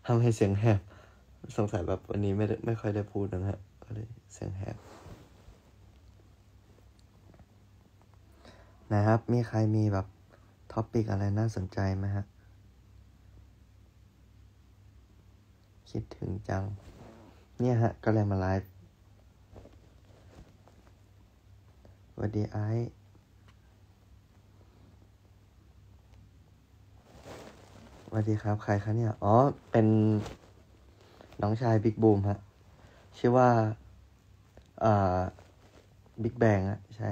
ทำให้เสียงแหบสงสัยแบบวันนี้ไม่ค่อยได้พูดนะฮะก็เลยเสียงแหบนะครับมีใครมีแบบท็อปิกอะไรน่าสนใจไหมฮะคิดถึงจังเนี่ยฮะก็เลยมาไลฟ์สวัสดีไอซ์สวัสดีครับใครคะเนี่ยอ๋อเป็นน้องชายบิ๊กบูมฮะชื่อว่าบิ๊กแบงอะใช่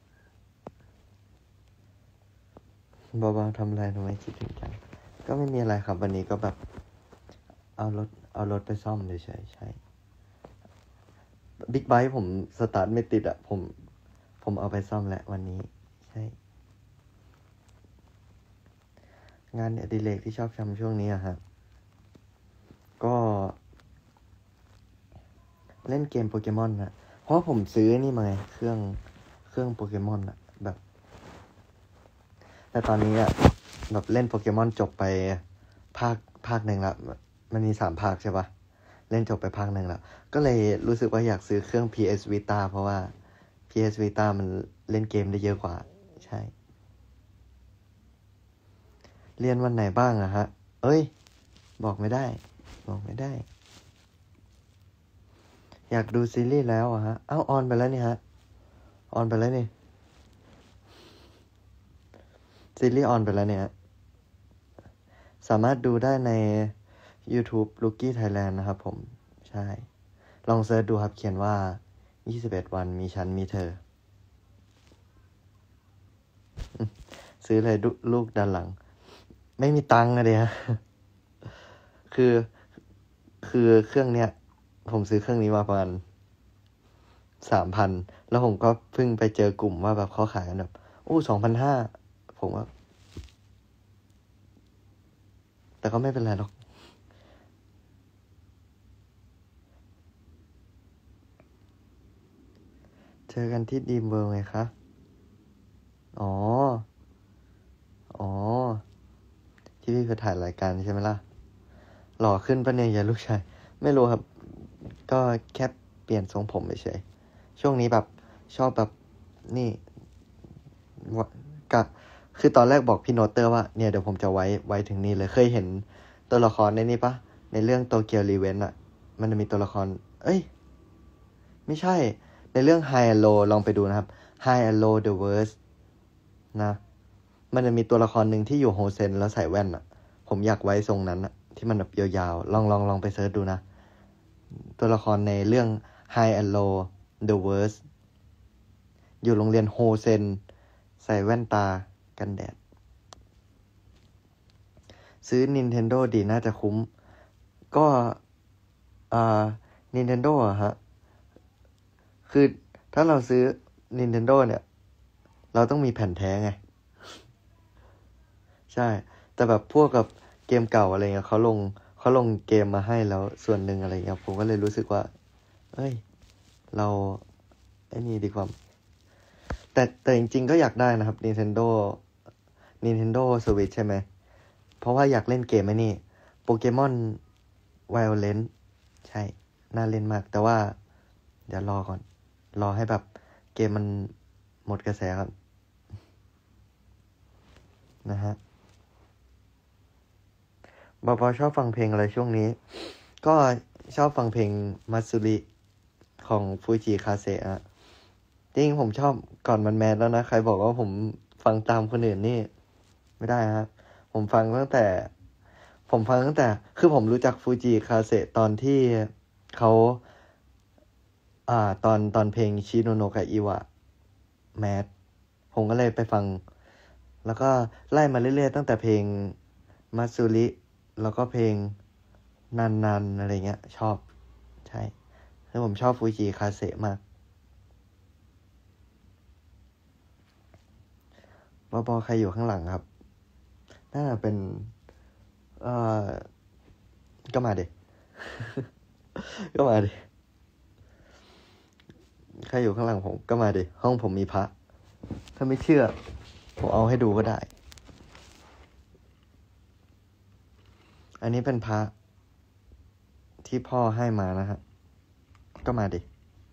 เบาๆทำอะไรทำไมคิดถึงจังก็ไม่มีอะไรครับวันนี้ก็แบบเอารถไปซ่อมเฉยๆใช่บิ๊กไบค์ผมสตาร์ทไม่ติดอะผมเอาไปซ่อมแหละวันนี้ใช่งานอดิเรกที่ชอบทำช่วงนี้อะฮะก็เล่นเกมโปเกมอนนะเพราะผมซื้อนี่มาไงเครื่องโปเกมอนอะแบบแต่ตอนนี้อะแบบเล่นโปเกมอนจบไปภาคหนึ่งละมันมี3 ภาคใช่ปะเล่นจบไปภาคหนึ่งแล้วก็เลยรู้สึกว่าอยากซื้อเครื่อง PS Vita เพราะว่า PS Vita มันเล่นเกมได้เยอะกว่าใช่เรียนวันไหนบ้างอะฮะเอ้ยบอกไม่ได้อยากดูซีรีส์แล้วอะฮะเอ้าออนไปแล้วนี่ฮะออนไปแล้วนี่ซีรีส์ออนไปแล้วเนี่ยสามารถดูได้ใน YouTube Rookie Thailand นะครับผมใช่ลองเซิร์ชดูครับเขียนว่า21 วันมีฉันมีเธอซื้อเลยลูกด้านหลังไม่มีตังค์อะเดียคือเครื่องเนี้ยผมซื้อเครื่องนี้มาประมาณ3,000แล้วผมก็เพิ่งไปเจอกลุ่มว่าแบบเขาขายกันแบบ2,500ผมว่าแต่ก็ไม่เป็นไรหรอกเจอกันที่ดีมเวิลด์ไงคะอ๋อที่พี่ไปถ่ายรายการใช่ไหมล่ะหล่อขึ้นปะเนี่ยยายลูกชายไม่รู้ครับก็แค่เปลี่ยนทรงผมเฉยๆช่วงนี้แบบชอบแบบนี่กะคือตอนแรกบอกพี่โนเตอร์ว่าเนี่ยเดี๋ยวผมจะไว้ถึงนี่เลยเคยเห็นตัวละครในนี้ปะในเรื่องโตเกียวรีเวนต์อ่ะมันจะมีตัวละครเอ้ยไม่ใช่ในเรื่อง High and Low ลองไปดูนะครับ High and Low the Worst นะมันจะมีตัวละครหนึ่งที่อยู่โฮเซนแล้วใส่แว่นอ่ะผมอยากไว้ทรงนั้นอ่ะที่มันแบบยาวๆลองไปเสิร์ชดูนะตัวละครในเรื่อง High and Low the Worst อยู่โรงเรียนโฮเซนใส่แว่นตากันแดดซื้อ Nintendo ดีน่าจะคุ้มก็Nintendo อะฮะคือถ้าเราซื้อ Nintendo เนี่ยเราต้องมีแผ่นแท้ไงใช่แต่แบบพวกกับเกมเก่าอะไรเงี้ยเขาลงเกมมาให้แล้วส่วนหนึ่งอะไรเงี้ยผมก็เลยรู้สึกว่าเอ้ยเราไอ้นี่ดีกว่าแต่จริงๆก็อยากได้นะครับ Nintendo Switch ใช่ไหมเพราะว่าอยากเล่นเกมไอ้นี่โปเกมอน Violent ใช่น่าเล่นมากแต่ว่าเดี๋ยวรอก่อนรอให้แบบเกมมันหมดกระแสก่อนนะฮะบอชอบฟังเพลงอะไรช่วงนี้ก็ชอบฟังเพลงมัตสึริของฟูจิคาเซะจริงผมชอบก่อนมันแมสแล้วนะใครบอกว่าผมฟังตามคนอื่นนี่ไม่ได้ครับผมฟังตั้งแต่คือผมรู้จักฟูจิคาเซะตอนที่เขาตอนเพลงชิโนโนกะอิวะแมสผมก็เลยไปฟังแล้วก็ไล่มาเรื่อยๆตั้งแต่เพลงมัตสึริแล้วก็เพลงนันอะไรเงี้ยชอบใช่แล้วผมชอบฟูจิคาเซะมากบอใครอยู่ข้างหลังครับน่าจะเป็นเอ่อก็มาดิ ก็มาดิใครอยู่ข้างหลังผมก็มาดิห้องผมมีพระถ้าไม่เชื่อผมเอาให้ดูก็ได้อันนี้เป็นพระที่พ่อให้มานะฮะก็มาดิ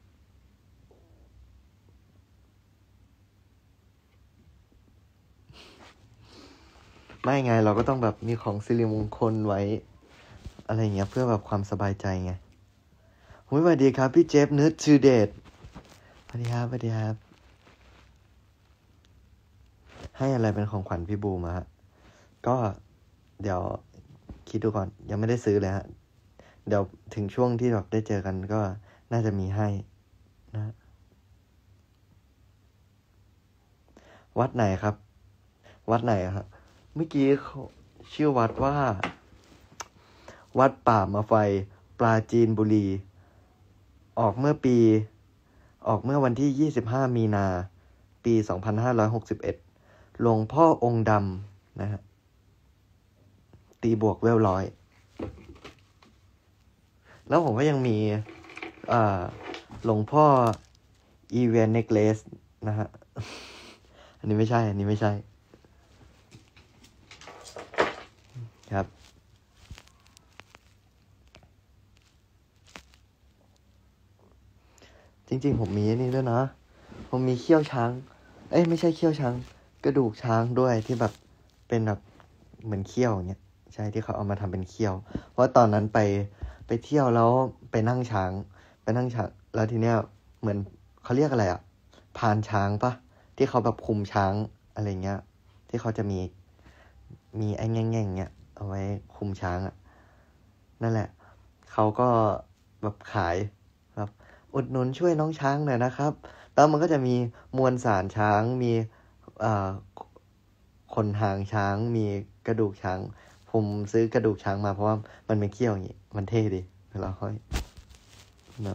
ไม่ไงเราก็ต้องแบบมีของสิริมงคลไว้อะไรเงี้ยเพื่อแบบความสบายใจไงสวัสดีครับพี่เจฟนึดทูเดทสวัสดีครับสวัสดีครับให้อะไรเป็นของขวัญพี่บูมฮะก็เดี๋ยวคิดดูก่อนยังไม่ได้ซื้อเลยฮะเดี๋ยวถึงช่วงที่แบบได้เจอกันก็น่าจะมีให้นะวัดไหนครับวัดไหนครับเมื่อกี้เขาชื่อวัดว่าวัดป่ามาไฟปราจีนบุรีออกเมื่อวันที่25มีนาปี2561หลวงพ่อองค์ดำนะฮะตีบวกเวลร้อยแล้วผมก็ยังมีหลวงพ่ออีเวนเนกเลสนะฮะอันนี้ไม่ใช่ครับจริงๆผมมีนี่ด้วยนะผมมีเขี้ยวช้างไม่ใช่เขี้ยวช้างกระดูกช้างด้วยที่แบบเป็นแบบเหมือนเขี้ยวอย่างเงี้ยใช่ที่เขาเอามาทำเป็นเขี้ยวเพราะตอนนั้นไปเที่ยวแล้วไปนั่งช้างแล้วทีเนี้ยเหมือนเขาเรียกอะไรพานช้างปะที่เขาแบบคุมช้างอะไรเงี้ยที่เขาจะมีไอ้แง่งๆเงี้ยเอาไว้คุมช้างนั่นแหละเขาก็แบบขายแบบอุดหนุนช่วยน้องช้างหน่อยนะครับแล้วมันก็จะมีมวลสารช้างมีขนหางช้างมีกระดูกช้างผมซื้อกระดูกช้างมาเพราะว่ามันเป็นเขี้ยวอย่างงี้มันเท่ดีเวลาห้อยแบบ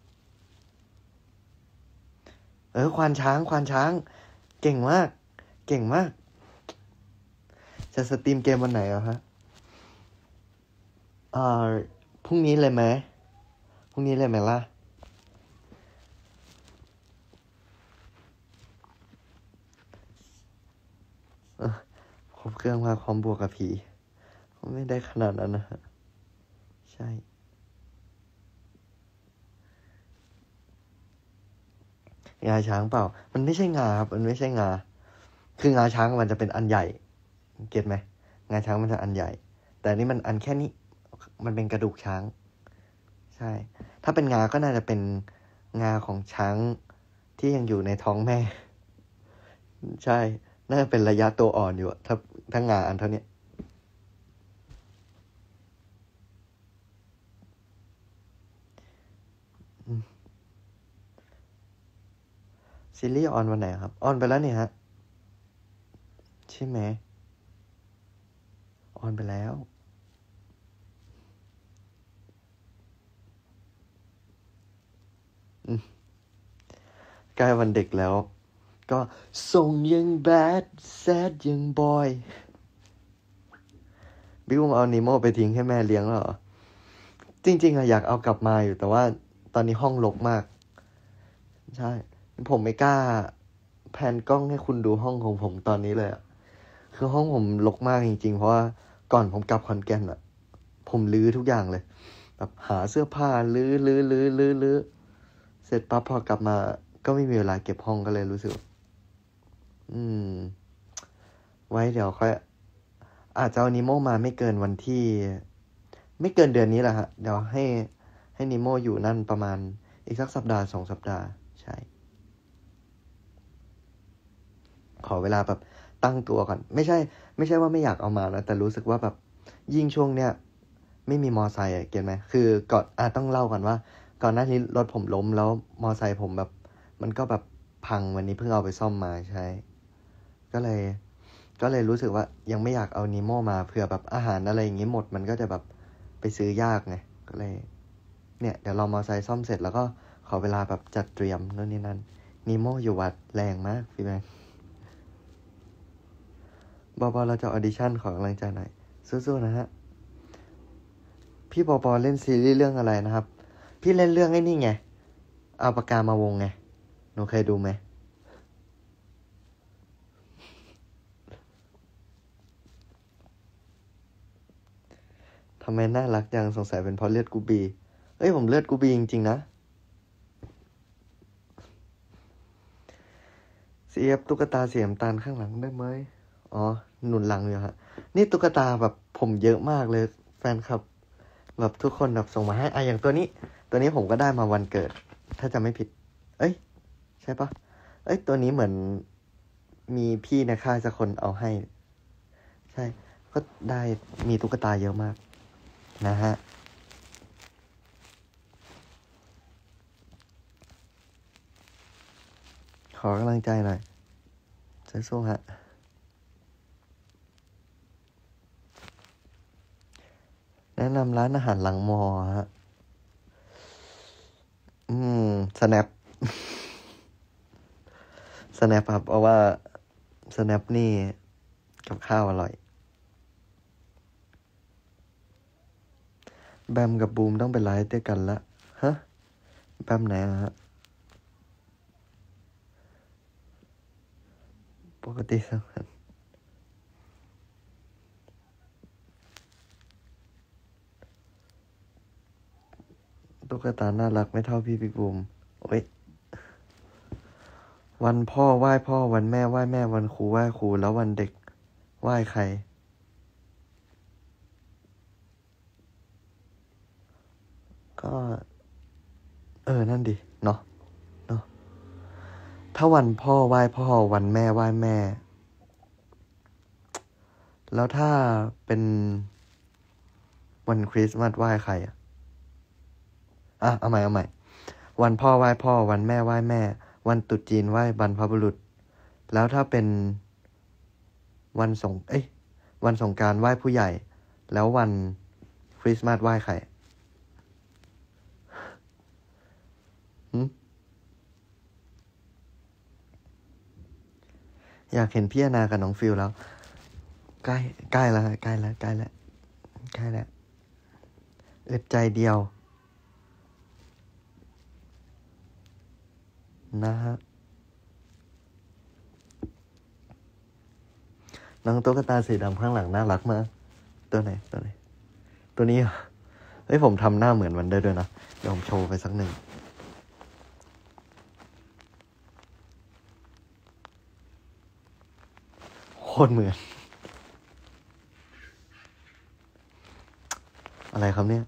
ควานช้างเก่งมากจะสตรีมเกมวันไหนฮะพรุ่งนี้เลยไหมล่ะครบเครื่องมาความบวกกับผีไม่ได้ขนาดนั้นนะฮะใช่งาช้างเปล่ามันไม่ใช่งาครับมันไม่ใช่งาคืองาช้างมันจะเป็นอันใหญ่เก็ตไหมงาช้างมันจะอันใหญ่แต่นี่มันอันแค่นี้มันเป็นกระดูกช้างใช่ถ้าเป็นงาก็น่าจะเป็นงาของช้างที่ยังอยู่ในท้องแม่ใช่น่าจะเป็นระยะตัวอ่อนอยู่ถ้างาอันเท่านี้ซีรีส์ออนวันไหนครับออนไปแล้วนี่ฮะใช่ไหมออนไปแล้วใกล้วันเด็กแล้วก็ส่งยังแบดแซดยังบอยพี่อุ้มเอานิโมไปทิ้งให้แม่เลี้ยงแล้วเหรอจริงๆอยากเอากลับมาอยู่แต่ว่าตอนนี้ห้องรกมากใช่ผมไม่กล้าแพนกล้องให้คุณดูห้องของผมตอนนี้เลยคือห้องผมรกมากจริงๆเพราะว่าก่อนผมกลับขอนแก่นผมรื้อทุกอย่างเลยแบบหาเสื้อผ้ารื้อเสร็จปั๊บพอกลับมาก็ไม่มีเวลาเก็บห้องก็เลยรู้สึกอืมไว้เดี๋ยวค่อยอาจจะเอานิโมมาไม่เกินวันที่ไม่เกินเดือนนี้แหละฮะเดี๋ยวให้นิโมอยู่นั่นประมาณอีกสักสัปดาห์2 สัปดาห์ใช่ขอเวลาแบบตั้งตัวก่อนไม่ใช่ว่าไม่อยากเอามานะแต่รู้สึกว่าแบบยิ่งช่วงเนี้ยไม่มีมอไซค์เก็ตไหมคือก่อนต้องเล่าก่อนว่าก่อนหน้านี้รถผมล้มแล้วมอไซค์ผมแบบมันก็แบบพังวันนี้เพิ่งเอาไปซ่อมมาใช่ก็เลยรู้สึกว่ายังไม่อยากเอานีโมมาเผื่อแบบอาหารอะไรอย่างงี้หมดมันก็จะแบบไปซื้อยากไงก็เลยเนี่ยเดี๋ยวเรามอไซค์ซ่อมเสร็จแล้วก็ขอเวลาแบบจัดเตรียมนู่นนี่นั่นนีโมอยู่วัดแรงมากพี่แมนบอเราจะออดิชั่นขอกำลังใจหน่อยสู้ๆนะฮะพี่ปอเล่นซีรีส์เรื่องอะไรนะครับพี่เล่นเรื่องไอ้นี่ไงเอาปากกามาวงไงหนูเคยดูไหมททำไมน่ารักจังสงสัยเป็นเพราะเลือดกูบีเอ้ยผมเลือดกูบีจริงๆนะเสียบตุ๊กตาเสียมตาลข้างหลังได้ไหมอ๋อหนุนหลังอยู่ฮะนี่ตุ๊กตาแบบผมเยอะมากเลยแฟนคลับแบบทุกคนแบบส่งมาให้อย่างตัวนี้ผมก็ได้มาวันเกิดถ้าจะไม่ผิดเอ้ยใช่ปะเอ้ยตัวนี้เหมือนมีพี่ในค่ายสักคนเอาให้ใช่ก็ได้มีตุ๊กตาเยอะมากนะฮะขอกำลังใจหน่อยสู้ๆฮะแนะนำร้านอาหารหลังมอฮะsnap snap ครับเพราะว่า snap นี่กับข้าวอร่อยแบมกับบูมต้องไปไลฟ์ด้วยกันละฮะแบมไหนฮะปกติสักพันตุ๊กตาน่ารักไม่เท่าพี่บิ๊กบูมโอ้ยวันพ่อไหว้พ่อวันแม่ไหว้แม่วันครูไหว้ครูแล้ววันเด็กไหว้ใครก็นั่นดิเนาะถ้าวันพ่อไหว้พ่อวันแม่ไหว้แม่แล้วถ้าเป็นวันคริสต์มาสไหว้ใครเอาใหม่วันพ่อไหว้พ่อวันแม่ไหว้แม่วันตรุษจีนไหว้บรรพบุรุษแล้วถ้าเป็นวันวันสงกรานต์ไหว้ผู้ใหญ่แล้ววันคริสต์มาสไหว้ใครอยากเห็นพี่อนากับน้องฟิลแล้วใกล้แล้วใกล้แล้วอึดใจเดียวนะฮะน้องตุ๊กตาสีดำข้างหลังน่ารักมากตัวไหนตัวนี้เฮ้ยผมทำหน้าเหมือนมันได้ด้วยนะเดี๋ยวผมโชว์ไปสักหนึ่งโคตรเหมือนอะไรครับเนี่ย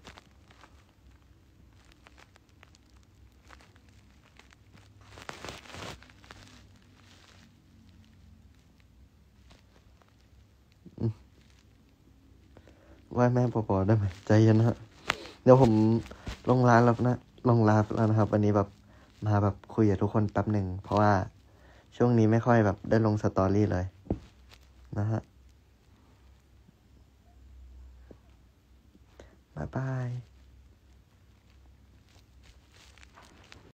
ไหว้แม่ปอได้ไหมใจเย็นนะฮะเดี๋ยวผมลงไลฟ์แล้วนะครับวันนี้แบบมาแบบคุยกับทุกคนแป๊บหนึ่งเพราะว่าช่วงนี้ไม่ค่อยแบบได้ลงสตอรี่เลยนะฮะบ๊ายบาย